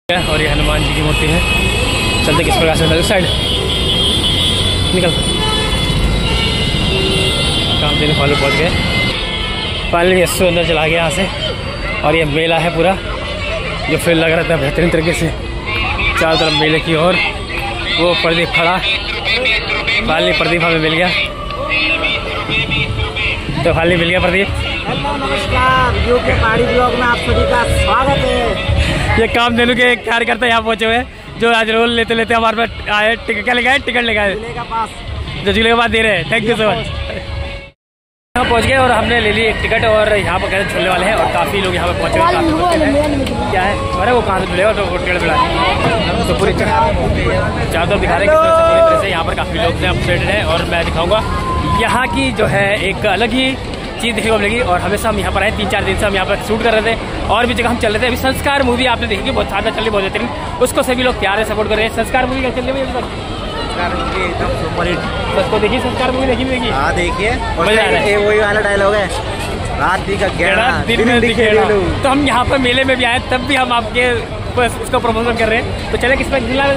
और ये हनुमान जी की मूर्ति है। चलते किस प्रकार से साइड निकल काम देने फॉलो पहुँच गए। फाइनली यस्सु अंदर चला गया यहाँ से। और ये मेला है पूरा जो फिर लग रहा था बेहतरीन तरीके से चारों तरफ मेले की। और वो प्रदीप खड़ा, फाइनली प्रदीप हमें मिल गया। तो फाइनली मिल गया प्रदीप। हेलो नमस्कार, यू के पहाड़ी ब्लॉग में आप सभी का स्वागत है। ये काम देने के कार्यकर्ता यहाँ पहुँचे हुए हैं जो आज रोल लेते लेते हमारे पास आए। टिकट क्या लेके आए? टिकट लेके आए जो झूले के बाद दे रहे हैं। Thank you so much. यहाँ पहुँच गए और हमने ले ली एक टिकट और यहाँ पर कैसे झूलने वाले हैं और काफ़ी लोग यहाँ पर पहुँचे हुए हैं। क्या है अरे वो कहाँ से झूलेगा तो टिकट मिला तो पूरी चारों तरफ दिखा रहे हैं किस पूरी तरह से यहाँ पर काफ़ी लोग अपडेटेड हैं। और मैं दिखाऊँगा यहाँ की जो है एक अलग ही चीज़ देखने को मिलेगी। और हमेशा हम यहाँ पर आए 3-4 दिन से हम यहाँ पर शूट कर रहे थे और भी जगह हम चल रहे थे। अभी संस्कार मूवी आपने देखी बहुत साथ चल रही, बहुत बेहतरीन, उसको सभी लोग प्यार से सपोर्ट कर रहे हैं। संस्कार मूवी कैसे चल रही है अभी तक? एकदम सुपर हिट। उसको देखिए संस्कार मूवी देखी? हाँ देखिए, मजा आ रहा है। वही वाला डायलॉग है, रात का गेड़ा दिन में दिखे। तो हम यहाँ पर मेले में भी आए तब भी हम आपके बस उसका प्रमोशन कर रहे हैं। तो चले किस पर झूलेगा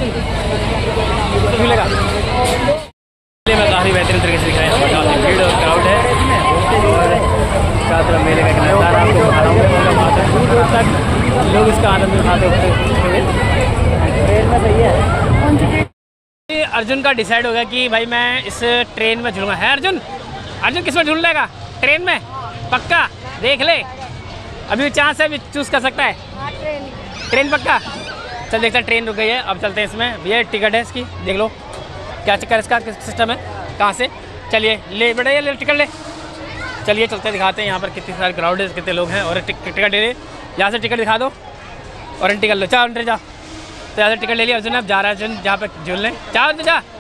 में काफ़ी बेहतरीन तरीके से दिख रहे हैं। काफ़ी भीड़ और क्राउड है और चारों तरफ मेले का एक नज़ारा आपको दिखा रहा हूँ। दूर दूर तक लोग इसका आनंद उठाते हुए ट्रेन में सही है। अर्जुन का डिसाइड हो गया कि भाई मैं इस ट्रेन में झूलूंगा। है अर्जुन? अर्जुन किस में झूल लेगा? ट्रेन में पक्का? देख ले अभी चांस है, अभी चूज़ कर सकता है। ट्रेन पक्का? चल देखते हैं। ट्रेन रुक गई है, अब चलते हैं इसमें। भैया टिकट है इसकी, देख लो क्या चक्कर इसका सिस्टम है, कहाँ से। चलिए ले बेटा, ये ले टिकट ले। चलिए चलते दिखाते हैं यहाँ पर कितनी सारी क्राउड है, कितने लोग हैं। और टिकट ले ले, यहाँ से टिकट दिखा दो और एंट्री कर लो। चाओ एंट्री जाओ। तो यहाँ से टिकट ले लिया अर्जुन, अब जा रहा है अर्जुन जहाँ पर झूलने। चाओ तो जा।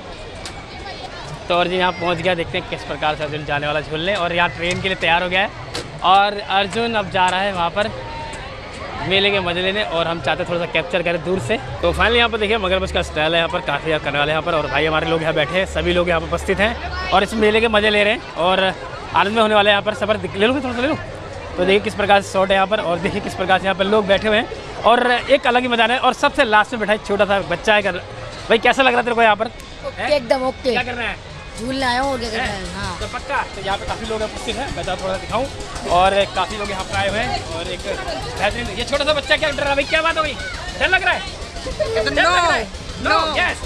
तो अर्जुन यहाँ पहुँच गया, देखते हैं किस प्रकार से अर्जुन जाने वाला झूलने। और यहाँ ट्रेन के लिए तैयार हो गया है और अर्जुन अब जा रहा है वहाँ पर मेले के मजे लेने। और हम चाहते थोड़ा सा कैप्चर करें दूर से। तो फाइनली यहाँ पर देखिए मगरमच्छ का स्टाइल है यहाँ पर, काफ़ी करने वाले यहाँ पर। और भाई हमारे लोग यहाँ बैठे हैं, सभी लोग यहाँ पर उपस्थित हैं और इस मेले के मजे ले रहे हैं और आनंद में होने वाला है यहाँ पर। सफर ले लो, थोड़ा सा ले लो। तो देखिए किस प्रकार से शॉट है यहाँ पर और देखिए किस प्रकार से यहाँ पर लोग बैठे हुए हैं और एक अलग ही मजा है। और सबसे लास्ट में बैठा है छोटा सा बच्चा है। भाई कैसा लग रहा है तेरे को यहाँ पर? एकदम ओके। क्या कर रहा है? झूलने आया हूँ। हाँ तो पक्का। तो यहाँ पे काफ़ी लोग उपस्थित हैं, मैं थोड़ा दिखाऊं। और काफ़ी लोग यहाँ पर आए हुए हैं और एक बेहतरीन ये छोटा सा बच्चा क्या डर रहा है? भाई क्या बात हो गई? डर लग रहा है? No yes.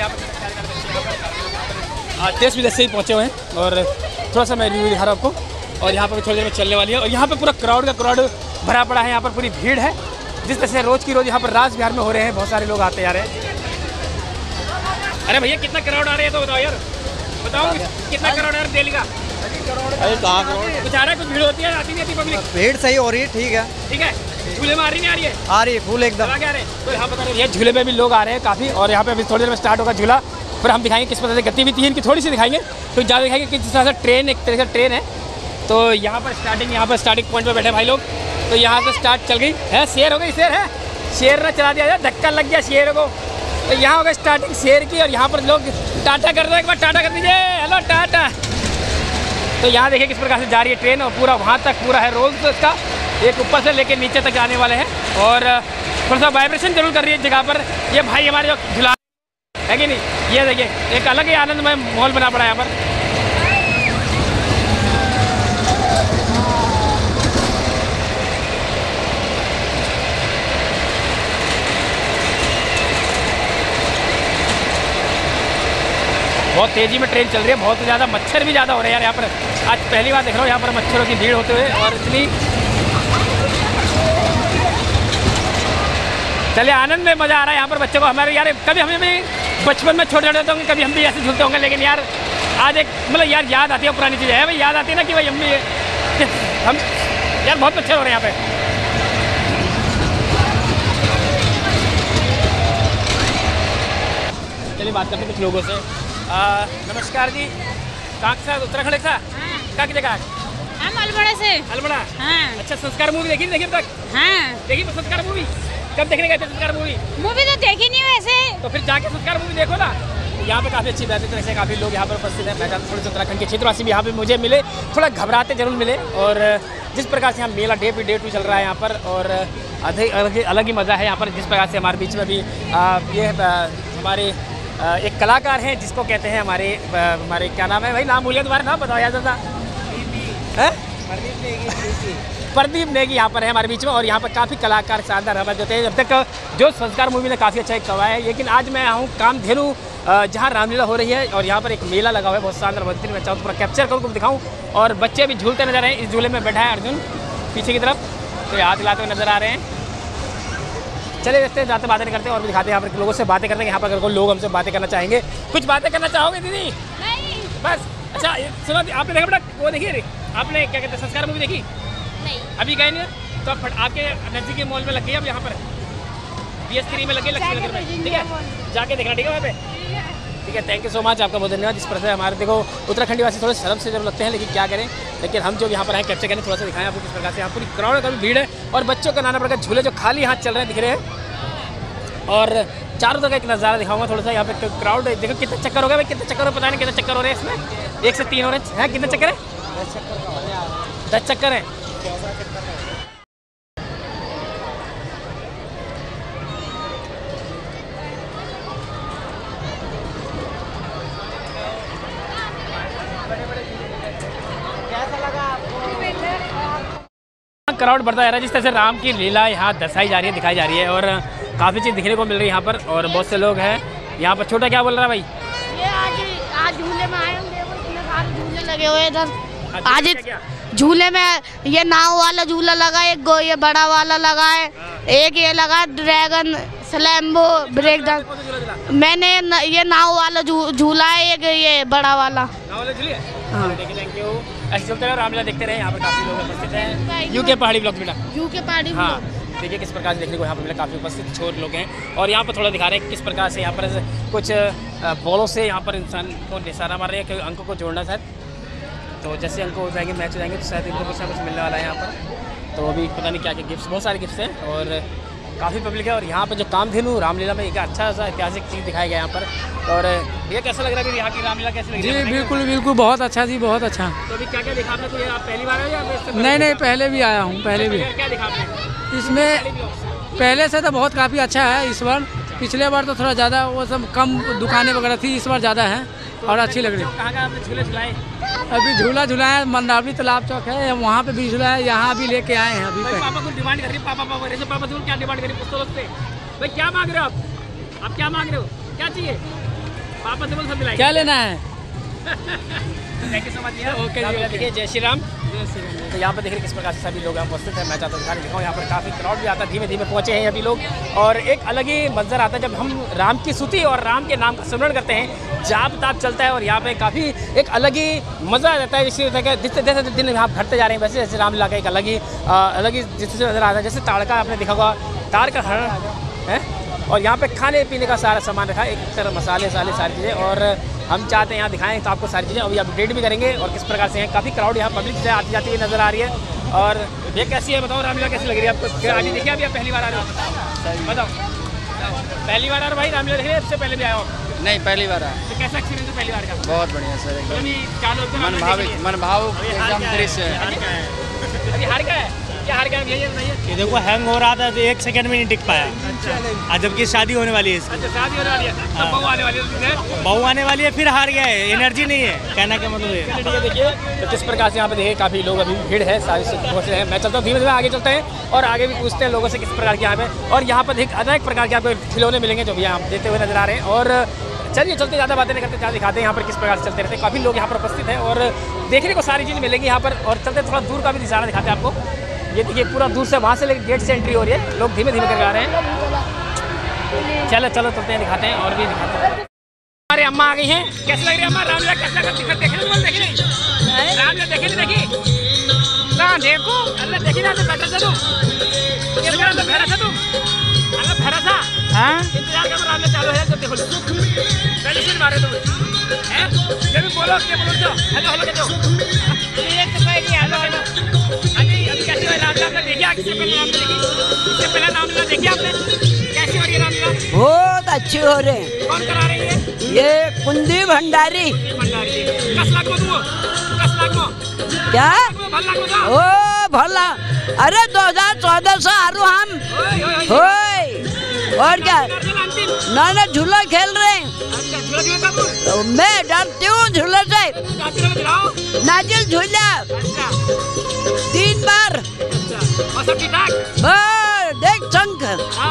देश विदेश से ही पहुँचे हुए हैं और थोड़ा सा मैं रिव्यू दिखा रहा हूँ आपको। और यहाँ पर थोड़ी देर में चलने वाली है और यहाँ पर पूरा क्राउड भरा पड़ा है। यहाँ पर पूरी भीड़ है जिस तरह से रोज़ की रोज़ यहाँ पर राज बिहार में हो रहे हैं। बहुत सारे लोग आते जा रहे हैं। अरे भैया कितना क्राउड आ रहा है तो बताओ यार, बताओ कितना करोड़ है डेली का? अरे कहाँ करोड़? कुछ आ रहा है, कुछ भीड़ होती है, आती नहीं आती पब्लिक? भीड़ सही हो रही है, ठीक है। ठीक है, झूले में आ रही नहीं आ रही है? आ रही है फुल एकदम। क्या रहे तो यहाँ बता रहे हैं झूले में भी लोग आ रहे हैं काफ़ी। और यहाँ पे अभी थोड़ी देर में स्टार्ट होगा झूला, फिर हम दिखाएंगे किस प्रकार से गतिविधि इनकी थोड़ी सी दिखाएंगे। तो ज़्यादा दिखाएंगे कि जिस तरह से ट्रेन एक तरह से ट्रेन है। तो यहाँ पर स्टार्टिंग पॉइंट पर बैठे भाई लोग। तो यहाँ से स्टार्ट चल गई है, शेर हो गई, शेर है, शेर ने चला दिया, धक्का लग गया शेर को। तो यहाँ होगा स्टार्टिंग शेर की और यहाँ पर लोग टाटा कर दो, एक बार टाटा कर दीजिए, हेलो टाटा। तो यहाँ देखिए किस प्रकार से जा रही है ट्रेन और पूरा वहाँ तक पूरा है रोल। तो इसका एक ऊपर से लेके नीचे तक जाने वाले हैं और थोड़ा सा वाइब्रेशन जरूर कर रही है जगह पर। ये भाई हमारे जो झुला है कि नहीं, ये देखिए एक अलग ही आनंदमय माहौल बना पड़ा है यहाँ पर। बहुत तेज़ी में ट्रेन चल रही है, बहुत ज़्यादा मच्छर भी ज़्यादा हो रहे हैं यार यहाँ पर। आज पहली बार देख रहा हूँ यहाँ पर मच्छरों की भीड़ होते हुए। और इतनी चलिए आनंद में मज़ा आ रहा है यहाँ पर बच्चों को। हमारे यार कभी हमें भी बचपन में छोटे छोटे होंगे, कभी हम भी ऐसे झूलते होंगे। लेकिन यार आज एक मतलब यार याद आती है पुरानी चीज़ें है भाई, याद आती है ना कि भाई हम भी हम यार बहुत मच्छर हो रहे हैं यहाँ पे। चलिए बात करते हैं कुछ लोगों से। नमस्कार जी, कहाँ से? उत्तराखंड से? कहाँ की जगह? हम अल्मोड़ा से। अल्मोड़ा? हाँ। अच्छा, संस्कार मूवी देखी अब तक? हाँ। देखी संस्कार मूवी? कब देखने गए थे संस्कार मूवी? मूवी तो देखी नहीं वैसे। तो फिर जाके संस्कार मूवी देखो ना। यहाँ पे काफ़ी अच्छी बेहतर तरह से काफ़ी लोग यहाँ पर उपस्थित हैं। मैं थोड़े से उत्तराखंड के क्षेत्रवासी भी यहाँ पे मुझे मिले, थोड़ा घबराते जरूर मिले। और जिस प्रकार से यहाँ मेला डे टू चल रहा है यहाँ पर, और अलग ही मज़ा है यहाँ पर। जिस प्रकार से हमारे बीच में भी ये हमारे एक कलाकार हैं जिसको कहते हैं हमारे क्या नाम है भाई, नाम भूलिए, तुम्हारा नाम बताओ याद था। प्रदीप नेगी यहाँ पर है हमारे बीच में। और यहाँ पर काफ़ी कलाकार शानदार हवा देते हैं। जब तक जो संस्कार मूवी ने काफ़ी अच्छा एक करवाया है, लेकिन आज मैं हूँ कामधेनु जहाँ रामलीला हो रही है, और यहाँ पर एक मेला लगा हुआ है बहुत शानदार। बहुत मैं चाहूँ पूरा कैप्चर करूँ, तुम दिखाऊँ। और बच्चे भी झूलते नजर आ रहे हैं। इस झूले में बैठा है अर्जुन पीछे की तरफ, तो ये हाथ हिलाते हुए नजर आ रहे हैं। चले देखते हैं, जाते बातें नहीं करते और भी दिखाते हैं यहाँ पर लोगों से बातें करते हैं। यहाँ पर अगर कोई लोग हमसे बातें करना चाहेंगे, कुछ बातें करना चाहोगे दीदी? नहीं। बस अच्छा सुनो, आपने देखा बेटा वो देखिए, आपने क्या कहते हैं संस्कार मूवी देखी? नहीं। अभी गए नहीं? तो आपके नजदीकी मॉल में लग गई अब, यहाँ पर BS3 में लगी, लक्ष्मी नगर में, ठीक है, जाके देखना, ठीक है वहाँ पे, ठीक है। थैंक यू सो मच, आपका बहुत धन्यवाद। जिस प्रकार से हमारे देखो उत्तराखंडी वासी थोड़े शर्म से जब लगते हैं, लेकिन क्या करें, लेकिन हम जो यहाँ पर आए कैप्चर करें, थोड़ा सा दिखाएं आपको किस प्रकार से यहाँ पूरी क्राउड का भी भीड़ है। और बच्चों का नाना प्रकार झूले जो खाली हाथ चल रहे हैं दिख रहे हैं। और चारों तरफ का एक नज़ारा दिखाऊंगा थोड़ा सा। यहाँ पे क्राउड देखो कितने चक्कर हो गए भाई, कितने चक्कर हो पता नहीं कितने चक्कर हो रहे हैं इसमें, 1 से 3 हो रहे हैं। कितने चक्कर है? 10 चक्कर है। क्राउड बढ़ता जा रहा है। जिस तरह से राम की लीला यहाँ दर्शाई जा रही है, दिखाई जा रही है, और काफ़ी चीज़ दिखने को मिल रही है यहाँ पर। और बहुत से लोग हैं यहाँ पर। छोटा क्या बोल रहा है भाई? ये आज झूले में आए होंगे, इतने सारे झूले लगे हुए इधर। आज झूले में ये नाव वाला झूला लगा, एक ये बड़ा वाला लगा है, एक ये लगा ड्रैगन स्लैम्बो ब्रेक डांस। मैंने ये नाव वाला झूला है, एक ये बड़ा वाला। हाँ देखिए, थैंक यू। ऐसे चलते रहे, रामलीला देखते रहे। यहाँ पर काफ़ी लोग उपस्थित हैं। यूके पहाड़ी ब्लॉग बेटा, यूके पहाड़ी हाँ देखिए किस प्रकार से देखने को यहाँ पर मिला, काफ़ी उपस्थित छोट लोग हैं। और यहाँ पर थोड़ा दिखा रहे हैं किस प्रकार से यहाँ पर कुछ बॉलों से यहाँ पर इंसान को निशाना मार रहे हैं, अंकों को जोड़ना शायद। तो जैसे अंक हो जाएंगे, मैच हो जाएंगे, तो शायद इनको कुछ ना कुछ मिलने वाला है यहाँ पर। तो अभी पता नहीं क्या क्या गिफ्ट्स, बहुत सारे गिफ्ट्स हैं और काफ़ी पब्लिक है। और यहाँ पर जो कामधेनु रामलीला में एक अच्छा सा ऐतिहासिक चीज़ दिखाया गया यहाँ पर। और ये कैसा लग रहा है यहाँ की रामलीला, कैसी लग रही है? जी बिल्कुल बिल्कुल, बहुत अच्छा जी, बहुत अच्छा। तो अभी क्या क्या दिखा आपने? तो आप पहली बार आए या नहीं, पहले भी आया हूँ, पहले भी। क्या दिखा आपने इसमें? पहले से तो बहुत काफ़ी अच्छा है इस बार। पिछले बार तो थोड़ा ज़्यादा वो सब कम दुकानें वगैरह थी, इस बार ज़्यादा है और अच्छी लग रही है। कहाँ आपने झूले झुलाए? अभी झूला झुलाए, मंदावली तालाब चौक है, वहाँ पे भी झूला है, यहाँ भी लेके आए हैं अभी पे। पापा को डिमांड कर रही है, पापा जरूर क्या डिमांड करी पुस्तकों से? भाई क्या मांग रहे हो आप क्या मांग रहे हो, क्या चाहिए? पापा से बोल सब मिलाएं। क्या लेना है? थैंक यू सो मच भैया। ओके जी, देखिए जय श्री राम। तो यहाँ पर देखिए किस प्रकार से सभी लोग यहाँ उपस्थित हैं। मैं चाहता हूँ दिखाऊँ, यहाँ पर काफ़ी क्राउड भी आता है, धीमे धीमे पहुँचे हैं अभी लोग। और एक अलग ही मंजर आता है जब हम राम की स्तुति और राम के नाम का स्मरण करते हैं, जाप ताप चलता है। और यहाँ पे काफ़ी एक अलग ही मज़ा रहता है। इसी तरह जैसे जैसे दिन आप घटते जा रहे हैं, वैसे जैसे रामलीला का एक अलग ही जिससे नज़र आता है। जैसे ताड़का आपने देखा होगा, ताड़ का हरण है। और यहाँ पे खाने पीने का सारा सामान रखा है, एक तरह मसाले सारी चीज़ें। और हम चाहते हैं यहाँ दिखाएं तो आपको सारी चीज़ें अभी अपडेट भी करेंगे। और किस प्रकार से हैं, काफ़ी क्राउड यहाँ पब्लिक से आती जाती हुई नज़र आ रही है। और ये कैसी है बताओ, रामलीला कैसी लग रही है आपको? आगे देखिए, अभी आप पहली बार आ रहे हो, बताओ पहली बार आ रहे भाई रामलीला देख रहे हैं? इससे पहले भी आए हो? नहीं, पहली बार आया। तो कैसा एक्सपीरियंस है पहली बार का? बहुत बढ़िया सर, एकदम मन भावुक एकदम दृश्य है। अभी हार गया है, क्या हार गया भैया बताइए? ये देखो हैंग हो रहा था तो 1 सेकंड में नहीं टिक पाया। आज जबकि शादी होने वाली है इसकी। अच्छा शादी होने वाली है, तब बहू आने वाली है। बहू आने वाली है, फिर हार गया है, एनर्जी नहीं है, कहना क्या मतलब है। ठीक है, देखिए तो किस प्रकार से यहाँ पे देखिए काफ़ी लोग अभी भीड़ है, सारी से हैं। मैं चलता हूँ धीमे धीमे आगे चलते हैं और आगे भी पूछते हैं लोगों से किस प्रकार के यहाँ पे। और यहाँ पर एक अनेक प्रकार के आपको खिलौने मिलेंगे जो भी यहाँ देते हुए नजर आ रहे हैं। और चलिए चलते, ज़्यादा बातें नहीं करते, ज़्यादा दिखाते हैं यहाँ पर किस प्रकार से चलते रहते हैं। काफ़ी लोग यहाँ पर उपस्थित हैं और देखने को सारी चीज़ मिलेंगी यहाँ पर। और चलते थोड़ा दूर का भी निशाना दिखाते हैं आपको। ये देखिए पूरा दूर से वहाँ से लेकर गेट से एंट्री हो रही है, लोग धीमे धीमे करके आ रहे हैं। चलो चलो चलते हैं, दिखाते हैं और भी दिखाते हैं। हमारे अम्मा आ गई हैं, कैसी लग रही है अम्मा रामलीला? कैसा करती है? देखे बोल, देखे नहीं रामलीला, देखे नहीं देखी कहाँ? देखो अल्लाह देखी ना, तो बैठा था तुम, ये मेरा तो भरा था तुम, अल्लाह भरा था। हाँ इंतजार कर, रामलीला चालू है जब देखो पहले सुन मारे तुम हैं, जब भी बोलो क्या बोलो तो हेलो हेलो कहते हो, ये तो कोई नहीं हेलो हेलो। अभी कैसी हो रामलीला देखिए? इससे पहले रामलीला देखी? इससे पहले रामलीला देखी आपने? कैसी हो रही है रामलीला? बहुत अच्छी हो रहे हैं। कौन करा रही है? ये कुंदी भंडारी। भंडारी कस लाख में दूँ, कस लाख में क्या भल लाख में ओ भला, अरे 2014 से आरू हम होय। और क्या ना झूला खेल रहे हैं। तो मैं डरती हूँ झूले से। नाजिल झूला 3 बार। देख शंख,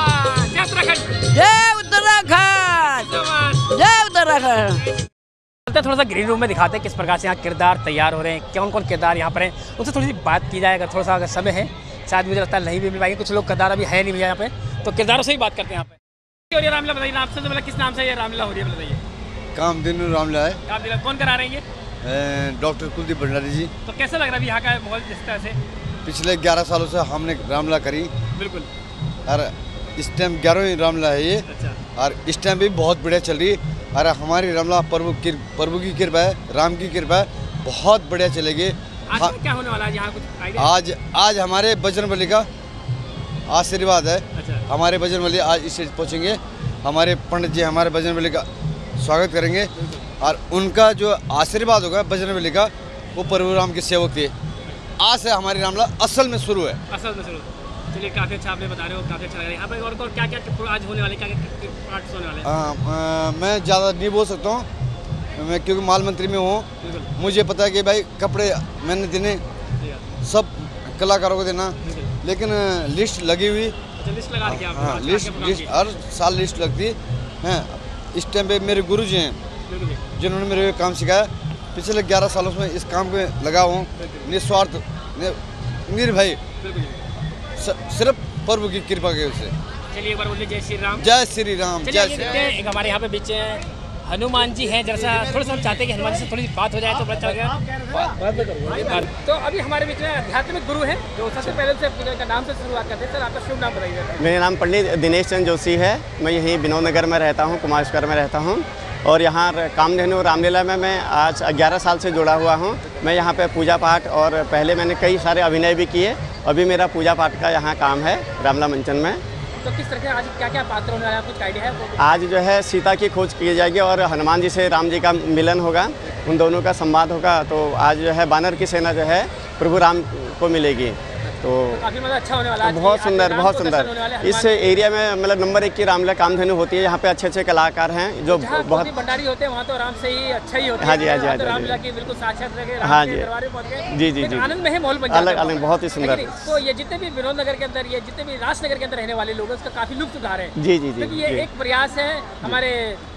जय उत्तराखंड, जय उत्तराखंड। थोड़ा सा ग्रीन रूम में दिखाते हैं किस प्रकार से यहाँ किरदार तैयार हो रहे हैं, कौन कौन किरदार यहाँ पर हैं, उनसे थोड़ी सी बात की जाए। अगर थोड़ा सा अगर समय है, शायद मुझे लगता है नहीं भी मिल पाएंगे, कुछ लोग किरदार अभी है नहीं भैया यहाँ पे, तो किरदारों से ही बात करते हैं यहाँ पे। और ये रामलीला बताइए, आपसे तो किस नाम से ये रामलीला हो रही है बताइए? कामधेनु रामलीला है। कामधेनु कौन करा रहे हैं ये? डॉक्टर कुलदीप भंडारी जी। तो कैसा लग रहा है यहाँ का माहौल जिस तरह से? पिछले 11 सालों से हमने रामलीला करी। बिल्कुल। और इस टाइम 11वीं रामलीला है ये। अच्छा। और इस टाइम भी बहुत बढ़िया चल रही है। और हमारी रामलीला प्रभु की कृपा है, राम की कृपा है, बहुत बढ़िया चलेगी। आज क्या होने वाला है यहाँ, कुछ आइडिया? आज हमारे बजरंगबली का आशीर्वाद है। अच्छा। हमारे बजरंगबली आज इस स्टेज पहुँचेंगे। हमारे पंडित जी हमारे बजरंगबली का स्वागत करेंगे और उनका जो आशीर्वाद होगा बजरंगबली का, वो प्रभु राम के सेवक थे। आज से हमारी रामलीला असल में शुरू है। असल में शुरू। चलिए काफ़ी अच्छा आपने बता रहे हो, काफ़ी अच्छा लग रहा है। यहाँ पे और क्या क्या आज होने वाले, क्या क्या पार्ट्स होने वाले हैं? मैं ज़्यादा नहीं बोल सकता हूँ, मैं क्योंकि माल मंत्री में हूँ। मुझे पता है कि भाई कपड़े मैंने देने सब कलाकारों को देना, लेकिन लिस्ट लगी हुई। लिस्ट लगा रखी है आपने? हाँ, लिस्ट हर साल लिस्ट लगती है। इस टाइम पे मेरे गुरु जी हैं जिन्होंने मेरे काम सिखाया। पिछले 11 सालों से इस काम में लगा हूँ, निस्वार्थ निर्भय, सिर्फ प्रभु की कृपा की वजह से। चलिए एक बार बोलिए जय श्री राम। जय श्री राम। जय श्री राम। एक हमारे यहाँ पे बीच हनुमान जी हैं, जरा थोड़ा सा हम चाहते हैं कि हनुमान जी से थोड़ी सी बात हो जाए तो बड़ा अच्छा लगेगा। तो अभी हमारे बीच में आध्यात्मिक गुरु हैं जो सबसे पहले से पूजा का नाम से शुरुआत करते हैं। सर आपका शुभ नाम बताइए। मेरा नाम पंडित दिनेश चंद्र जोशी है। मैं यहीं विनोद नगर में रहता हूँ, कुमार स्क्वायर में रहता हूँ। और यहाँ कामधेनु रामलीला में मैं आज 11 साल से जुड़ा हुआ हूँ। मैं यहाँ पे पूजा पाठ और पहले मैंने कई सारे अभिनय भी किए। अभी मेरा पूजा पाठ का यहाँ काम है रामलीला मंचन में। तो किस तरह के आज क्या क्या पात्र होने वाला है, कुछ आइडिया है? आज जो है सीता की खोज की जाएगी और हनुमान जी से राम जी का मिलन होगा, उन दोनों का संवाद होगा। तो आज जो है वानर की सेना जो है प्रभु राम को मिलेगी। तो काफी मतलब अच्छा होने वाला है। बहुत सुंदर, बहुत सुंदर। इस एरिया में मतलब नंबर 1 की रामलीला कामधेनु होती है। यहाँ पे अच्छे अच्छे कलाकार हैं जो बहुत भंडारी होते हैं, वहाँ तो आराम से ही अच्छा ही होता है। हाँ जी, हाँ जी, हाँ जी। रामलीला की बिल्कुल साक्षात लगे। हाँ जी, जी जी जी। आनंद में है माहौल बन जाता है। अलग अलग बहुत ही सुंदर। तो ये जितने भी विनोद नगर के अंदर, ये जितने भी राजनगर के अंदर रहने वाले लोग उसका काफी लुत्फ उठा रहे हैं। जी जी जी। क्योंकि ये एक प्रयास है हमारे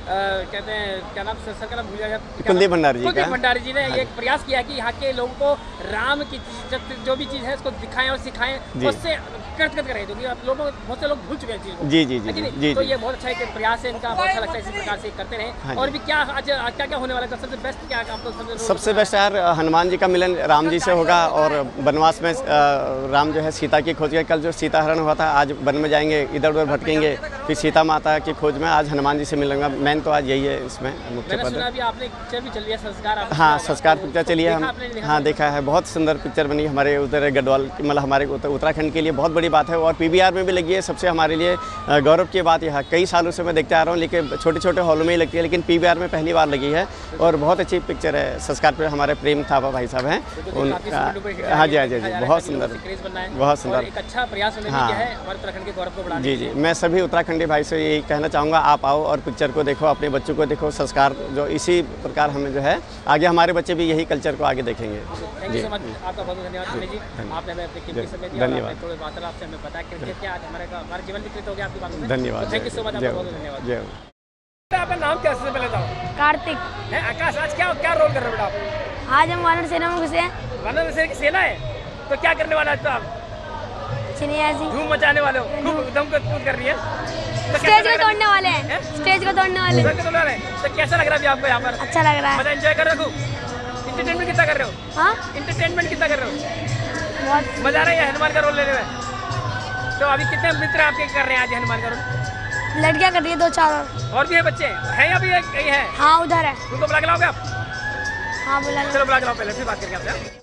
कहते हैं क्या नाम, सर का नाम भूल गया, कुलदीप भंडारी जी। कुलदीप भंडारी जी ने ये एक प्रयास किया कि यहाँ के लोगों को राम की जो भी चीज़ है उसको दिखाएं और सिखाएं, उससे कृतज्ञ करें, क्योंकि आप लोगों बहुत से लोग भूल चुके हैं चीज़ को। जी जी जी जी। तो ये बहुत अच्छा एक प्रयास है इनका, बहुत अच्छा लगता है इसी प्रकार से करते रहें। और भी क्या आज क्या क्या होने वाला है? सबसे बेस्ट क्या आपको? सबसे बेस्ट यार हनुमान जी का मिलन राम जी से होगा और वनवास में राम जो है सीता की खोज के, कल जो सीता हरण हुआ था, आज वन में जाएंगे, इधर उधर भटकेंगे, फिर सीता माता की खोज में आज हनुमान जी से मिलूंगा। मेन तो आज यही है इसमें मुख्य पद। आपने पिक्चर भी चली है संस्कार? हाँ, संस्कार पिक्चर चली है। हम हाँ देखा है, बहुत सुंदर पिक्चर बनी हमारे उधर गढ़वाल, मतलब हमारे उत्तराखंड के लिए बहुत बड़ी बात है। और PVR में भी लगी है, सबसे हमारे लिए गौरव की बात यह कई सालों से मैं देखते आ रहा हूँ, लेकिन छोटे छोटे हॉलों में ही लगती है, लेकिन PVR में पहली बार लगी है और बहुत अच्छी पिक्चर है। संस्कार पर हमारे प्रेम थापा भाई साहब हैं उनका। हाँ जी, हाँ जी, बहुत सुंदर, बहुत सुंदर। एक अच्छा प्रयास होने हाँ है हमारे उत्तराखंड के गौरव को बढ़ाने। जी जी, मैं सभी उत्तराखंडी भाई से यही कहना चाहूँगा, आप आओ और पिक्चर को देखो, अपने बच्चों को देखो। संस्कार जो इसी प्रकार हमें जो है आगे हमारे बच्चे भी यही कल्चर को आगे देखेंगे। थैंक यू सो मच, आपका बहुत धन्यवाद जी। आपने हमें अपने कीमती समय दिया, धन्यवाद। थोड़े वार्तालाप से हमें बताया क्रिकेट क्या आज हमारा जीवन विकृत हो गया आपकी बातों में। धन्यवाद, थैंक यू सो मच, आपका बहुत धन्यवाद। जय। आपका नाम क्या सबसे पहले बताओ? कार्तिक। आकाश, आज क्या रोल कर रहे हो बेटा आप? आज हम वानर सेना में घुसे हैं। वानर सेना की सेना है, तो क्या करने वाला है? तो आप धूम मचाने वाले हो, खूब दम कूद कर रही है। स्टेज को तोड़ने वाले हैं, स्टेज को तोड़ने वाले हैं। तो कैसा लग रहा है अभी आपको यहाँ पर? अच्छा लग रहा है। मजा एंजॉय कर रहे हो? इंटरटेनमेंट कितना कर रहे हो? हाँ, इंटरटेनमेंट कितना कर रहे हो? बहुत मजा आ रहा है हनुमान का रोल लेने में? तो अभी कितने मित्र आपके कर रहे हैं आज हनुमान का रोल? लड़कियाँ कर रही है 2-4 और भी है बच्चे हैं या भी यही है? हाँ, उधर है। उनको बुला के लाओगे आप? हाँ, बुला लो। चलो बुला के लाओ, पहले फिर बात करके आपसे।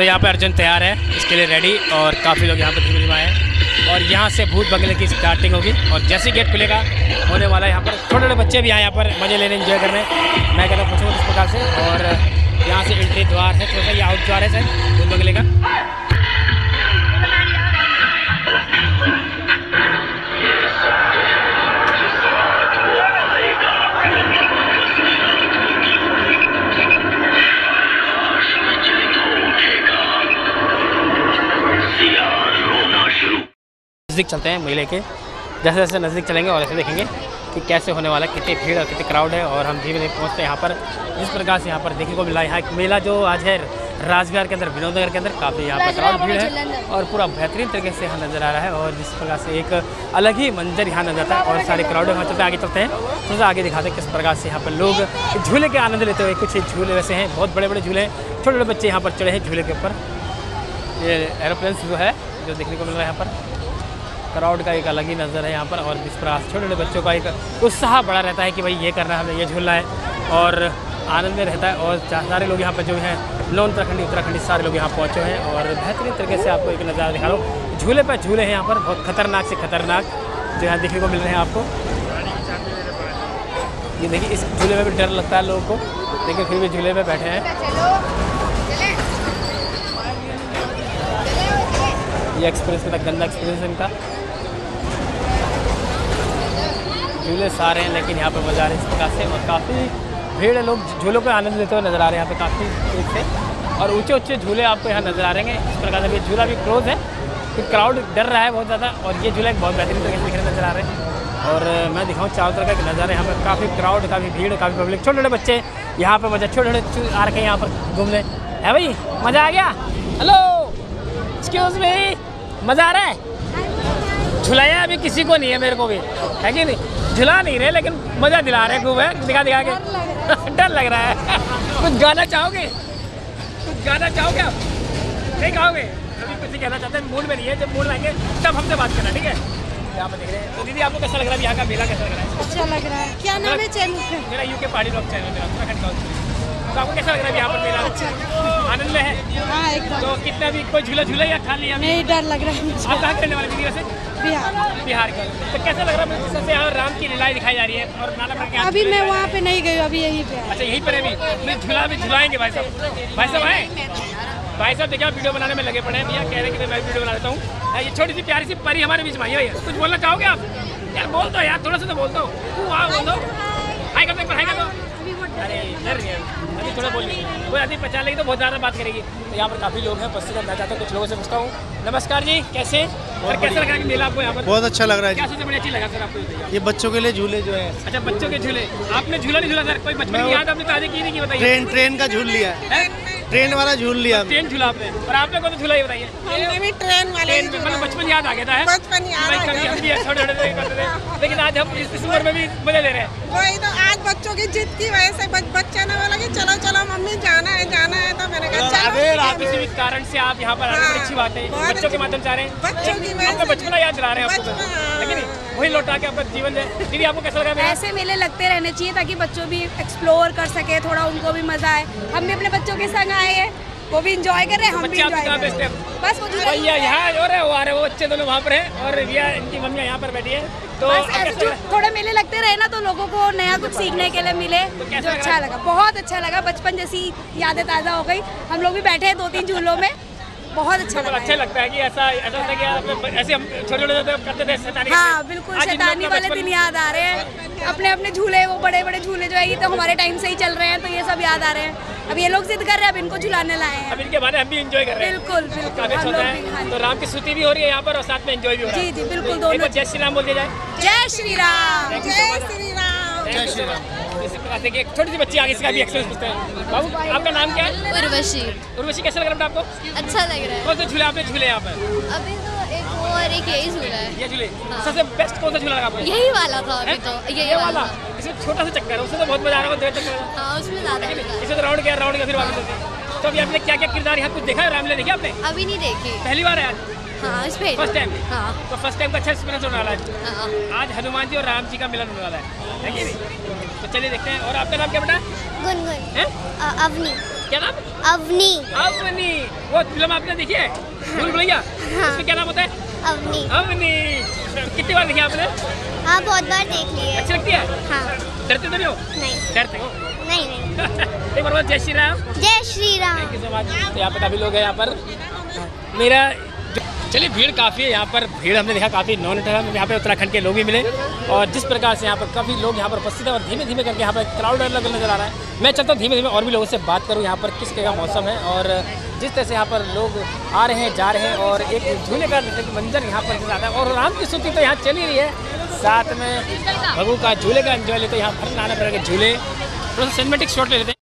तो यहाँ पे अर्जुन तैयार है इसके लिए रेडी, और काफ़ी लोग यहाँ पर धीमे धीमे आए हैं। और यहाँ से भूत बंगले की स्टार्टिंग होगी, और जैसे गेट खुलेगा होने वाला है यहाँ पर छोटे छोटे बच्चे भी आए यहाँ पर मज़े लेने, एंजॉय करने। मैं कहता पूछूँगा किस प्रकार से। और यहाँ से एंट्री द्वार है, छोटा ये आउट द्वार है सर भूत बंगले का। नज़दीक चलते हैं मेले के, जैसे जैसे नज़दीक चलेंगे और ऐसे देखेंगे कि कैसे होने वाला है, कितनी भीड़ और कितनी क्राउड है। और हम धीरे धीरे पहुँचते हैं यहाँ पर। जिस प्रकार से यहाँ पर देखने को मिला है, यहाँ एक मेला जो आज है राजविहार के अंदर, विनोद नगर के अंदर काफ़ी यहाँ पर क्राउड भीड़ है और पूरा बेहतरीन तरीके से यहाँ नज़र आ रहा है। और जिस प्रकार से एक अलग ही मंजर यहाँ नजर आता है। और सारे क्राउड वहाँ चलते आगे चलते हैं, थोड़ा सा आगे दिखाते हैं किस प्रकार से यहाँ पर लोग झूले के आनंद लेते हुए। कुछ झूले वैसे हैं, बहुत बड़े बड़े झूले हैं, छोटे छोटे बच्चे यहाँ पर चढ़े हैं झूले के ऊपर। ये एरोप्लेन जो है जो देखने को मिल रहा है यहाँ पर, क्राउड का एक अलग ही नज़र है यहाँ पर। और जिस प्रकार छोटे छोटे बच्चों का एक उत्साह बड़ा रहता है कि भाई ये करना है, हमें ये झूलना है, और आनंद में रहता है। और सारे लोग यहाँ पर जो हैं नॉन उत्तराखंडी सारे लोग यहाँ पहुँचे हैं। और बेहतरीन तरीके से आपको एक नज़ारा दिखा रहा हूँ, झूले पर झूले हैं यहाँ पर, बहुत खतरनाक से खतरनाक जो यहाँ देखने को मिल रहे हैं आपको। ये देखिए इस झूले में भी डर लगता है लोगों को, लेकिन फिर भी झूले में बैठे हैं। ये एक्सपीरियंस कितना गंदा एक्सपीरियंस है इनका। झूले सारे हैं लेकिन यहाँ पर मज़ा आ रहा है इस प्रकार से। और काफ़ी भीड़ है, लोग झूलों का आनंद लेते हुए नज़र आ रहे हैं यहाँ पे काफ़ी तेज से। और ऊंचे ऊंचे झूले आपको यहाँ नज़र आ रहे हैं। इस प्रकार से ये झूला भी क्लोज है, तो क्राउड डर रहा है बहुत ज़्यादा। और ये झूला एक बहुत बेहतरीन तरीके से दिखने नज़र आ रहे हैं। और मैं दिखाऊँ चारों तरह का नज़ारा, यहाँ पर काफ़ी क्राउड, काफ़ी भीड़, काफ़ी पब्लिक, छोटे छोटे बच्चे यहाँ पर मज़ा, छोटे छोटे आ रखे हैं यहाँ पर घूमने। है भाई मज़ा आ गया? हेलो एक्सक्यूज़ मी, मज़ा आ रहा है? झुलाया अभी किसी को नहीं है, मेरे को भी है कि नहीं, झुला नहीं रहे लेकिन मज़ा दिला रहे खूब है, दिखा दिखा के डर लग रहा है। कुछ गाना चाहोगे? कुछ गाना चाहोगे आप? नहीं कहोगे? अभी कुछ कहना चाहते हैं, मूड में नहीं है, जब मूड आएंगे तब हमसे बात करना, ठीक है? यहाँ पर देख रहे हैं। तो दीदी आपको कैसा लग रहा है यहाँ का मेला, कैसा लग रहा है? अच्छा लग रहा है। क्या नाम है चैनल? मेरा यूके पहाड़ी ब्लॉग चैनल है, उत्तराखंड का। तो आपको कैसा लग रहा है यहाँ पर मेला? अच्छा आनंद में है? हाँ एकदम। तो कितना भी कोई झूला झूला या खा लिया? नहीं, डर लग रहा है। आप कहाँ करने वाले दीदी वैसे? बिहार का। तो कैसा लग रहा है? सबसे यहाँ राम की लीलाएं दिखाई जा रही है और नाना प्रकार। अभी मैं वहाँ पे नहीं गई, अभी यहीं पे। अच्छा यहीं पर अभी झूला भी झुलाएंगे भाई साहब? भाई साहब आए? भाई साहब देखिए वीडियो बनाने में लगे पड़े हैं, भैया कह रहे हैं कि मैं वीडियो बना देता हूँ। ये छोटी सी प्यारी सी परी हमारे बीच में आई है, कुछ बोलना चाहोगे आप? यार बोल दो यार, थोड़ा सा तो बोल दो, बोल दो, हाई कर दो, हाई कर दो। अरे डर रही है अभी, थोड़ा बोल रही है, कोई आदमी पहचान लेगी तो बहुत ज़्यादा बात करेगी। तो यहाँ पर काफ़ी लोग हैं, उपस्थित मैं चाहता हूँ कुछ लोगों से पूछता हूँ। नमस्कार जी, कैसे सर, कैसा लगा कि मेला आपको यहाँ पर? बहुत अच्छा लग रहा है। क्या सबसे बड़ी अच्छी लगा सर आपको? ये बच्चों के लिए झूले जो है। अच्छा बच्चों के झूले, आपने झूला नहीं झूला सर? कोई बचपन की याद आपने ताज़ा की नहीं की? बताइए। ट्रेन का झूल लिया है, ट्रेन वाला झूल लिया। ट्रेन झूला आपने, और आपने कौन सा झूला ये बताइए? हमने भी ट्रेन वाले ही झूला। बचपन याद आ गया था? बचपन याद आ गया। छोटे-छोटे करते थे, लेकिन आज हम इस उम्र में भी मजे ले रहे हैं। वही तो, आज बच्चों की जिद की वजह से बच्चा ना बोला कि चलो चलो मम्मी जाना है, तो मैंने कहा चलो। किसी भी कारण से आप यहाँ पर आ रहे हैं, बड़ी अच्छी बात है। बच्चों के माध्यम से आ रहे हैं, बच्चों की आपका बचपना याद दिला रहे हैं आपको, लेकिन वही लौटा के आपका जीवन है। दीदी आपको कैसा लगा? ऐसे मेले लगते रहने चाहिए ताकि बच्चों भी एक्सप्लोर कर सके, थोड़ा उनको भी मजा आए। हम भी अपने बच्चों के संग आए हैं, वो भी इंजॉय कर रहे हैं, हम भी इंजॉय कर रहे हैं। बस वो भैया यहाँ हो रहे, वो आ रहे, वो बच्चे दोनों वहाँ पर हैं और भैया इनकी मम्मी यहाँ पर बैठी है। तो थोड़े मेले लगते रहे ना तो लोगों को नया कुछ सीखने के लिए मिले, जो अच्छा लगा, बहुत अच्छा लगा। बचपन जैसी यादें ताज़ा हो गई। हम लोग भी बैठे हैं 2-3 झूलों में, बहुत अच्छा लगा। अच्छा लगता है कि ऐसा कि ऐसे हम छोटे-छोटे करते थे शैतानी। हाँ बिल्कुल, शैतानी वाले दिन याद आ रहे हैं। अपने अपने झूले, वो बड़े बड़े झूले जो है ये तो हमारे टाइम से ही चल रहे हैं, तो ये सब याद आ रहे हैं। अब ये लोग जिद कर रहे हैं, अब इनको झुलाने लाए हैं। अब इनके बारे में हम भी एंजॉय कर रहे हैं। बिल्कुल बिल्कुल, हम लोग भी। तो राम की स्तुति भी हो रही है यहाँ पर और साथ में एंजॉय भी हो रहा है। जी जी बिल्कुल, दोनों। जय श्री राम बोल दिया जाए। जय श्री राम, जय श्री राम, जय श्री राम। इसी प्रकार से एक छोटी सी बच्ची आगे इसका भी एक्सपीरियंस पूछते हैं। बाबू आपका नाम क्या है? उर्वशी। उर्वशी कैसा लग रहा है आपको? अच्छा लग रहा है। कौन सा झूला आपने झूले यहाँ पर? अभी तो एक वो और एक यही झूला है। ये झूले सबसे बेस्ट कौन सा झूला लगा आपको? यही वाला था अभी तो, यही वाला। इसमें छोटा सा चक्कर है, उससे तो बहुत मजा आ रहा है। हाँ उसमें ज़्यादा। इसमें तो राउंड किया फिर वापस होती। तो अभी आपने क्या क्या किरदार यहाँ कुछ देखा है? रामलीला देखी आपने? अभी नहीं देखी, पहली बार है आज? हाँ इस पे फर्स्ट टाइम। हाँ तो फर्स्ट टाइम का अच्छा एक्सपीरियंस होने वाला है। हाँ। आज हनुमान जी और राम जी का मिलन होने वाला है कि नहीं? तो चलिए देखते हैं। और आपका नाम क्या बेटा? गुनगुन। अवनी। क्या नाम? अवनी। अवनी, वो फिल्म आपने देखी है? भूल भुलैया? उसमें क्या नाम होता है? अवनी। अवनी, कितनी बार देखी आपने? हाँ, बहुत बार देख ली है। अच्छी लगती है? हाँ। डरते तो नहीं हो? नहीं। डरते हो? नहीं। एक बार बोलो जय श्री राम। जय Shri Ram. Thank you so much. यहाँ पे काफ़ी लोग हैं यहाँ पर। मेरा चलिए भीड़ काफ़ी है यहाँ पर, भीड़ हमने देखा काफ़ी नॉन है। यहाँ पे उत्तराखंड के लोग भी मिले और जिस प्रकार से यहाँ पर काफ़ी लोग यहाँ पर उपस्थित है और धीमे धीमे करके यहाँ पर क्राउड अलग नज़र आ रहा है। मैं चाहता हूँ धीमे धीमे और भी लोगों से बात करूँ यहाँ पर किस तरह का मौसम है और जिस तरह से यहाँ पर लोग आ रहे हैं जा रहे हैं और एक झूले का मंजर यहाँ पर नजर आता है और राम की स्तुति तो यहाँ चल ही रही है, साथ में भगू का झूले का एंजॉय लेते हैं। यहाँ पर नाना तरह के झूले, थोड़ा सा सिनेमेटिक शॉट ले लेते हैं।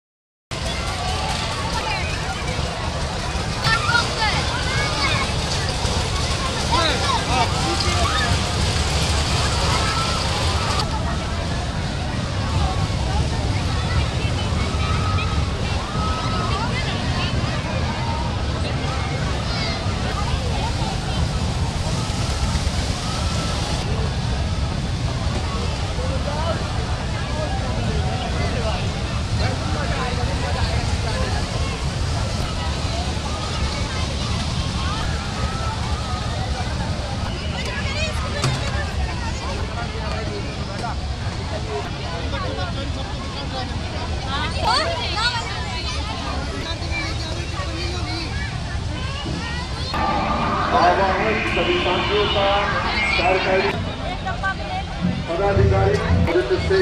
सभी साथियों का कार्यकारी पदाधिकारी मदद से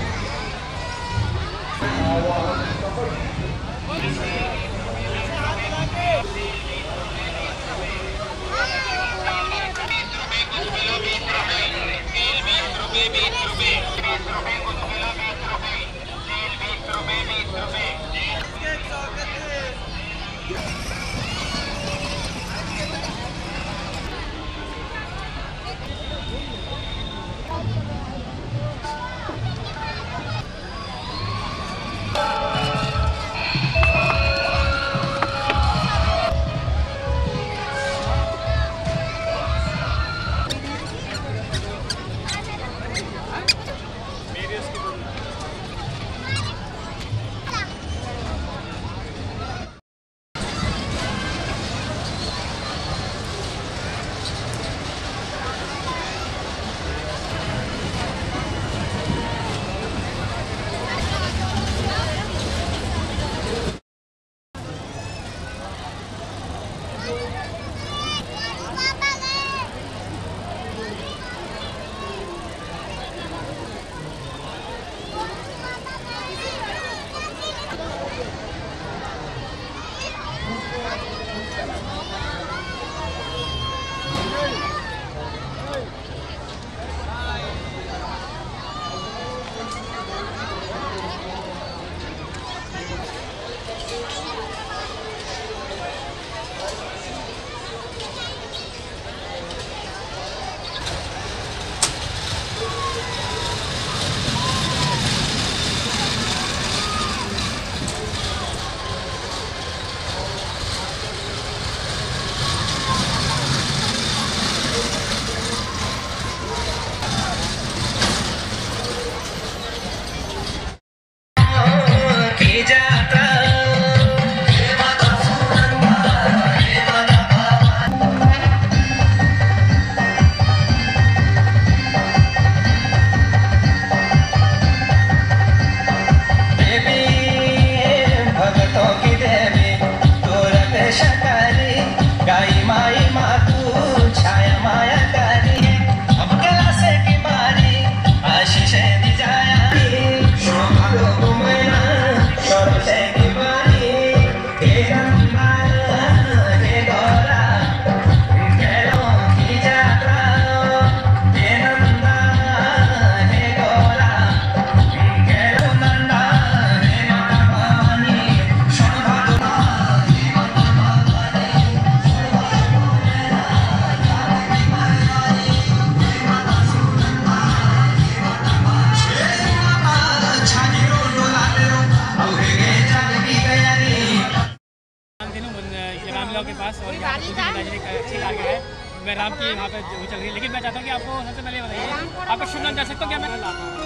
के पास और यहाँ अच्छी कार है। मैं राम की वहाँ पे चल रही है, लेकिन मैं चाहता हूँ कि आपको सबसे पहले बताइए आपका शुभ नाम जान सकता हूँ क्या? मैं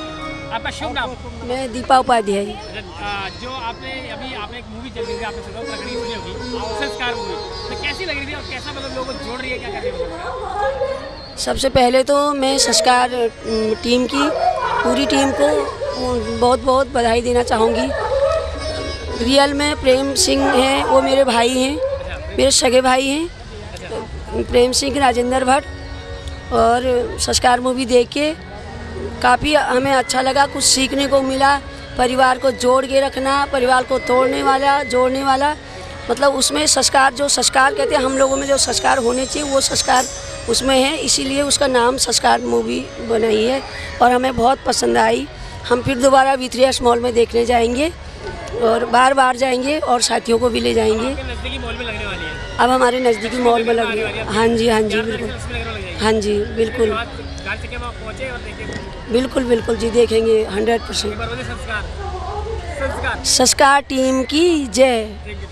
आपका शुभ नाम? मैं दीपा उपाध्याय। जो आपने एक मूवी चल रही थी, आपने सुना उत्तराखंड की सुनी होगी, संस्कार मूवी, तो कैसी लग रही थी और कैसा मतलब लोगों को जोड़ रही है, क्या कर रही है? सबसे पहले तो मैं संस्कार टीम की पूरी टीम को बहुत बहुत बधाई देना चाहूँगी। रियल में प्रेम सिंह हैं, वो मेरे भाई हैं, मेरे सगे भाई हैं, प्रेम सिंह, राजेंद्र भट्ट। और संस्कार मूवी देख के काफ़ी हमें अच्छा लगा, कुछ सीखने को मिला। परिवार को जोड़ के रखना, परिवार को तोड़ने वाला, जोड़ने वाला, मतलब उसमें संस्कार, जो संस्कार कहते हैं हम लोगों में जो संस्कार होने चाहिए वो संस्कार उसमें है, इसीलिए उसका नाम संस्कार मूवी बनाई है और हमें बहुत पसंद आई। हम फिर दोबारा V3S मॉल में देखने जाएंगे और बार बार जाएंगे और साथियों को भी ले जाएंगे। नज़दीकी मॉल में लगने वाली है अब हमारे नज़दीकी मॉल में लग रही है। हाँ जी, हाँ जी, बिल्कुल, हाँ जी, बिल्कुल, बिल्कुल, बिल्कुल जी, देखेंगे 100%। संस्कार टीम की जय।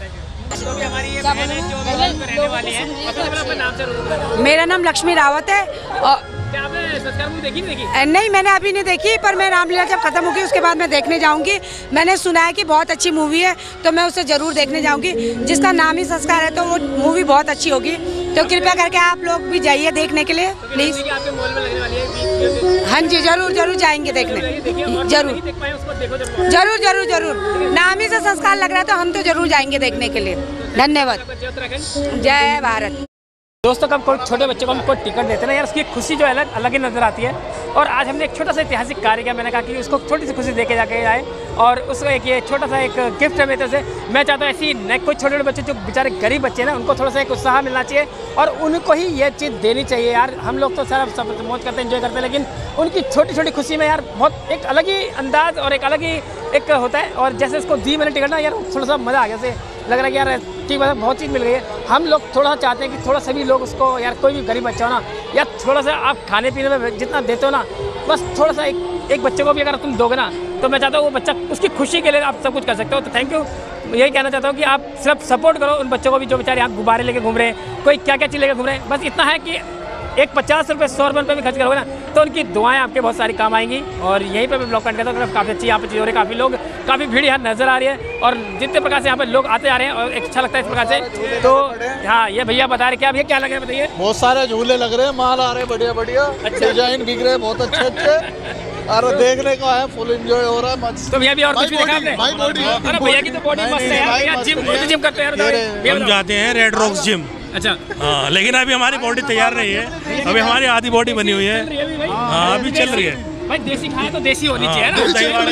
मेरा नाम लक्ष्मी रावत है और क्या आपने संस्कार मूवी देखी नहीं? नहीं, मैंने अभी नहीं देखी, पर मैं रामलीला जब खत्म होगी उसके बाद मैं देखने जाऊंगी। मैंने सुना है कि बहुत अच्छी मूवी है, तो मैं उसे जरूर देखने जाऊंगी। जिसका नाम ही संस्कार है तो वो मूवी बहुत अच्छी होगी, तो कृपया करके आप लोग भी जाइए देखने के लिए प्लीज। हाँ जी, जरूर जरूर जाएंगे देखने, जरूर जरूर जरूर जरूर। नाम ही से संस्कार लग रहा है तो हम तो जरूर जाएंगे देखने के लिए। धन्यवाद। जय भारत। दोस्तों, कब कोई छोटे बच्चों को हम कोई टिकट देते हैं ना यार, उसकी खुशी जो है अलग ही नज़र आती है। और आज हमने एक छोटा सा ऐतिहासिक कार्य किया। मैंने कहा कि उसको छोटी सी खुशी दे के जाके आए और उसको एक ये छोटा सा एक गिफ्ट है मेरी तरफ से। मैं चाहता हूँ ऐसी कोई छोटे छोटे बच्चे जो बेचारे गरीब बच्चे हैं ना, उनको थोड़ा सा एक उत्साह मिलना चाहिए और उनको ही ये चीज़ देनी चाहिए यार। हम लोग तो सब मौज करते हैं, एंजॉय करते हैं, लेकिन उनकी छोटी छोटी खुशी में यार बहुत एक अलग ही अंदाज़ और एक अलग ही एक होता है। और जैसे उसको दी मैंने टिकट ना यार, थोड़ा सा मज़ा आ गया, से लग रहा है कि यार ठीक बात है, बहुत चीज़ मिल गई है। हम लोग थोड़ा सा चाहते हैं कि थोड़ा सभी लोग उसको यार, कोई भी गरीब बच्चा हो ना, या थोड़ा सा आप खाने पीने में जितना देते हो ना, बस थोड़ा सा एक बच्चे को भी अगर तुम दोगे ना, तो मैं चाहता हूँ वो बच्चा उसकी खुशी के लिए आप सब कुछ कर सकते हो। तो थैंक यू। यही कहना चाहता हूँ कि आप सिर्फ सपोर्ट करो उन बच्चों को भी जो बेचारे यहाँ गुब्बारे लेके घूम रहे हैं, कोई क्या क्या चीज़ लेके घूम रहे हैं। बस इतना है कि एक 50 रुपये 100 रुपये भी खर्च करोगे ना, तो उनकी दुआएं आपके बहुत सारी काम आएंगी। और यहीं पे मैं ब्लॉग करता हूँ। काफ़ी अच्छी यहाँ पर चीज़ हो रही है, काफ़ी लोग, काफ़ी भीड़ यहाँ नज़र आ रही है और जितने प्रकार से यहाँ पर लोग आते आ रहे हैं और अच्छा लगता है इस प्रकार से। तो हाँ, ये भैया बता रहे, क्या भैया क्या लग रहा है बताइए? बहुत सारे झूले लग रहे हैं, माल आ रहे हैं बढ़िया बढ़िया, डिजाइन बिक रहे हैं बहुत अच्छे अच्छे, और देखने को है, फुल एंजॉय हो रहा है मस्त। तो भैया भी और कुछ भी देखा आपने? अरे भैया की तो बॉडी मस्त है यार, भैया जिम करते हैं। हम जाते हैं रेड रॉक्स जिम। अच्छा, हाँ, लेकिन अभी हमारी बॉडी तैयार नहीं है, अभी हमारी आधी बॉडी बनी हुई है। हाँ, अभी चल रही है भाई। देसी खाए तो देसी होनी चाहिए ना। दही का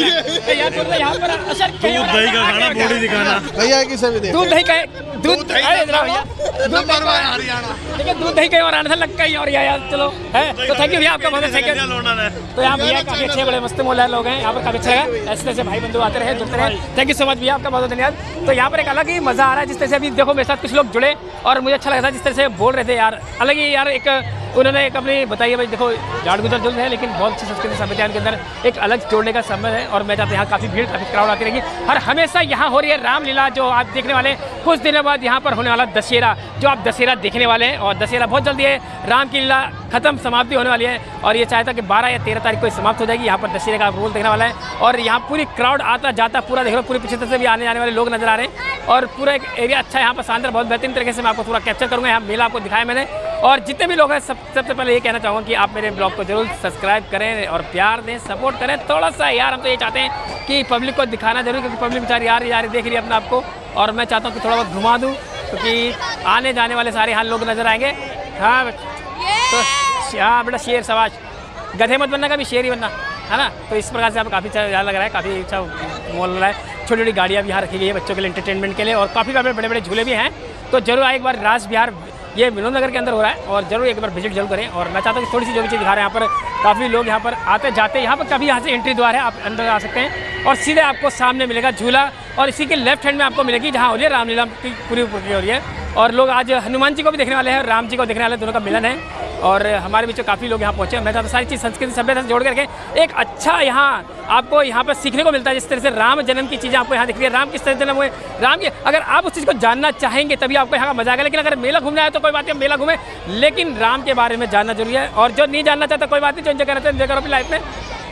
खाना, बॉडी दिखाना। भैया की सभी देख, दूध दही का, दूध लेकिन दूध दही कहीं और आने से लग गई और यार चलो है। तो थैंक यू भैया आपका बहुत थैंक यू। तो यहाँ भैया काफ़ी अच्छे बड़े मस्त मोहल्ला लोग हैं यहाँ पर, काफ़ी अच्छा है। ऐसे ऐसे भाई बंधु आते रहे, जुड़ते रहे। थैंक यू सो मच भैया, आपका बहुत धन्यवाद। तो यहाँ पर एक अलग ही मज़ा आ रहा है, जिस तरह से अभी देखो मेरे साथ कुछ लोग जुड़े और मुझे अच्छा लगा था जिस तरह से बोल रहे थे यार, अलग ही यार एक उन्होंने एक अपनी बताइए भाई। देखो झाड़ गुजर जुल्म है, लेकिन बहुत अच्छी संस्कृति सभ्यता के अंदर एक अलग जोड़ने का समय है। और मैं चाहता हूँ यहाँ काफ़ी भीड़, काफ़ी क्राउड आती रहेगी। हर हमेशा यहाँ हो रही है रामलीला, जो आप देखने वाले कुछ दिनों बाद यहाँ पर होने वाला दशहरा, जो आप दशहरा देखने वाले हैं। और दशहरा बहुत जल्दी है, राम की लीला खत्म समाप्ति होने वाली है और ये चाहता कि 12 या 13 तारीख को समाप्त हो जाएगी। यहाँ पर दशहरे का रोल देखने वाला है और यहाँ पूरी क्राउड आता जाता पूरा देख लो, पूरी पीछे तरफ से भी आने जाने वाले लोग नजर आ रहे हैं और पूरा एक एरिया अच्छा है यहाँ पर, शानदार, बहुत बेहतरीन तरीके से मैं आपको पूरा कैप्चर करूँगा। यहाँ मेला आपको दिखाया मैंने। और जितने भी लोग हैं सबसे पहले ये कहना चाहूँगा कि आप मेरे ब्लॉग को जरूर सब्सक्राइब करें और प्यार दें, सपोर्ट करें थोड़ा सा यार। हम तो ये चाहते हैं कि पब्लिक को दिखाना जरूर, क्योंकि पब्लिक बेचारी यार देख रही है अपने आप को और मैं चाहता हूँ कि थोड़ा बहुत घुमा दूँ, क्योंकि आने जाने वाले सारे यहाँ लोग नजर आएंगे। हाँ तो हाँ बेटा, शेर सवाज, गधे मत बनना, कभी शेर ही बनना, है ना। तो इस प्रकार से आप काफ़ी अच्छा लग रहा है, काफ़ी अच्छा मॉल लग रहा है। छोटी छोटी गाड़ियाँ भी यहाँ रखी गई है बच्चों के लिए एंटरटेनमेंट के लिए और काफ़ी बड़े बड़े झूले भी हैं। तो जरूर आए एक बार, राज विहार ये विनोद नगर के अंदर हो रहा है और जरूर एक बार विजिट जरूर करें। और मैं चाहता हूँ कि थोड़ी सी जो भी चीज़ दिखा रहे हैं यहाँ पर, काफ़ी लोग यहाँ पर आते जाते, यहाँ पर कभी यहाँ से एंट्री द्वार है, आप अंदर आ सकते हैं और सीधे आपको सामने मिलेगा झूला और इसी के लेफ्ट हैंड में आपको मिलेगी जहाँ हो रही है रामलीला की पूरी हो रही है। और लोग आज हनुमान जी को भी देखने वाले हैं और राम जी को देखने वाले, दोनों का मिलन है और हमारे बीच काफ़ी लोग यहाँ पहुँचे। मैं चाहता हूँ सारी चीज़ संस्कृति सभ्यता से जोड़ करके एक अच्छा यहाँ आपको यहाँ पर सीखने को मिलता है। जिस तरह से राम जन्म की चीज़ें आपको यहाँ दिख रही है, राम किस तरह जन्म हुए, राम की अगर आप उस चीज़ को जानना चाहेंगे तभी आपको यहाँ का मजा आएगा। लेकिन अगर मेला घूमना है तो कोई बात नहीं, मेला घूमें, लेकिन राम के बारे में जानना जरूरी है। और जो नहीं जानना चाहता कोई बात नहीं, जो एंजॉय करना चाहते एंजॉय करो अपनी लाइफ में।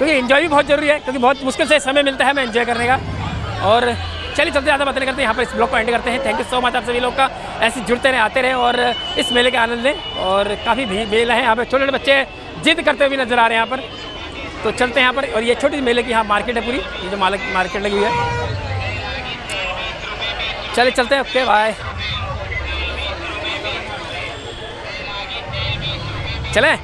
क्योंकि एंजॉय भी बहुत ज़रूरी है, क्योंकि बहुत मुश्किल से समय मिलता है हमें एंजॉय करने का। और चलिए चलते ज़्यादा बातें करते हैं, यहाँ पर इस ब्लॉग को एंड करते हैं। थैंक यू सो मच आप सभी लोग का, ऐसे जुड़ते रहें, आते रहें और इस मेले का आनंद लें। और काफ़ी मेला है यहाँ पर, छोटे छोटे बच्चे जिद करते हुए भी नजर आ रहे हैं यहाँ पर। तो चलते हैं यहाँ पर, और ये छोटी सी मेले की यहाँ मार्केट है पूरी, ये जो मार्केट लगी हुई है। चलिए चलते हैं, ओके बाय। चलें।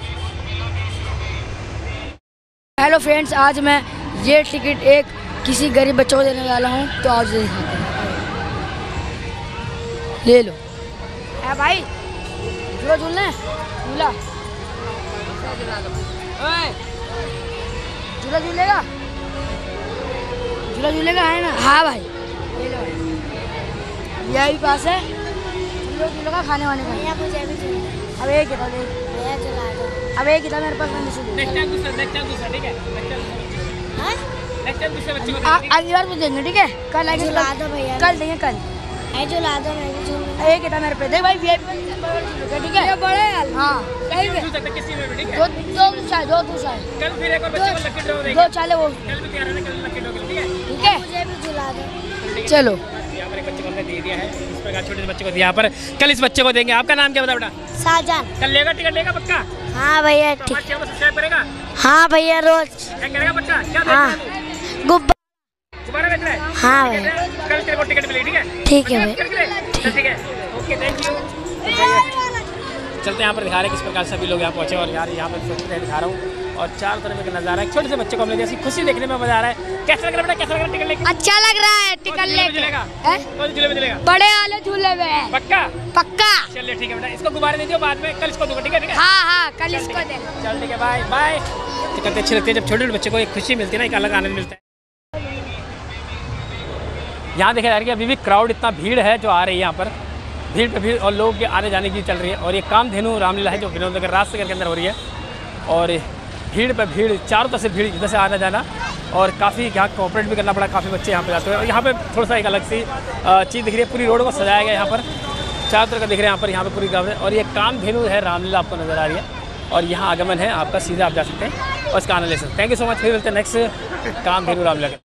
हेलो फ्रेंड्स, आज मैं ये टिकट एक किसी गरीब बच्चों को देने वाला हूँ, तो आज दिखाते हैं, ले लो। है भाई, झूला झूलना है, झूला झूला झूलेगा, झूला झूलेगा है ना? हाँ भाई, ले लो भाई, यह भी पास है, झूलो का खाने वाने का। मुझे भी झूलना। अब एक किताब अब एक किताब मेरे पास अगली बार मुझे देंगे, ठीक है? कल आएंगे, कल देंगे, कल झुला दो। एक किताब मेरे पे देख भाई, ठीक है? बड़े हाँ, दो तू शायद दो चाले वो, ठीक है? चलो, यहाँ पर एक बच्चे को हमने दे दिया है, इस प्रकार छोटे से बच्चे को दिया यहाँ पर, कल इस बच्चे को देंगे। आपका नाम क्या बता बेटा? शाहजान। कल लेगा टिकट लेगा पक्का? हाँ भैया, ठीक। सब्सक्राइब करेगा? हाँ भैया, रोज करेगा बच्चा। क्या गुब्बारा बेच रहा है? हाँ भैया, कल तेरे को टिकट मिलेगी, ठीक है? ठीक है ठीक है, ओके, थैंक यू। चलते हैं यहाँ पर दिखा रहे हैं किस प्रकार सभी लोग यहाँ पहुँचे, और यार यहाँ पर दिखा रहा हूँ, और चारों तरफ का नज़ारा है। छोटे से बच्चे को हमने जैसी खुशी देखने में मजा आ रहा है। कैसा लग रहा है बेटा, कैसा लग रहा है टिकट लेके? अच्छा लग रहा है टिकट लेके। कौन झूले में चलेगा? बड़े वाले झूले में। पक्का? पक्का। चलिए ठीक है बेटा, इसको गुब्बारे दे दियो, बाद में कल इसको दूंगा, ठीक है? हाँ हाँ, कल इसको दे। चल ठीक है, बाय बाय। टिकट अच्छी लगती है, जब छोटे छोटे बच्चे को एक खुशी मिलती है ना, एक अलग आनंद मिलता है। यहाँ देखा जा रहा है कि अभी भी क्राउड, इतना भीड़ है जो आ रही है यहाँ पर, भीड़ पे भीड़, और लोग के आने जाने की चल रही है। और ये कामधेनु रामलीला है जो विनोद नगर राजनगर के अंदर हो रही है, और भीड़ पे भीड़, चारों तरफ से भीड़, इधर से आना जाना, और काफ़ी यहाँ कोऑपरेट भी करना पड़ा, काफ़ी बच्चे यहाँ पे जाते हैं। और यहाँ पे थोड़ा सा एक अलग सी चीज़ दिख रही है, पूरी रोड को सजाया गया यहाँ पर, चारों तरफ का दिख रहे हैं यहाँ पर पूरी गाँव है। और ये कामधेनु है रामलीला आपको नज़र आ रही है, और यहाँ आगमन है आपका, सीधा आप जा सकते हैं और इसका आनंद ले सकते हैं। थैंक यू सो मच, फिर मिलते हैं नेक्स्ट कामधेनु रामलीला।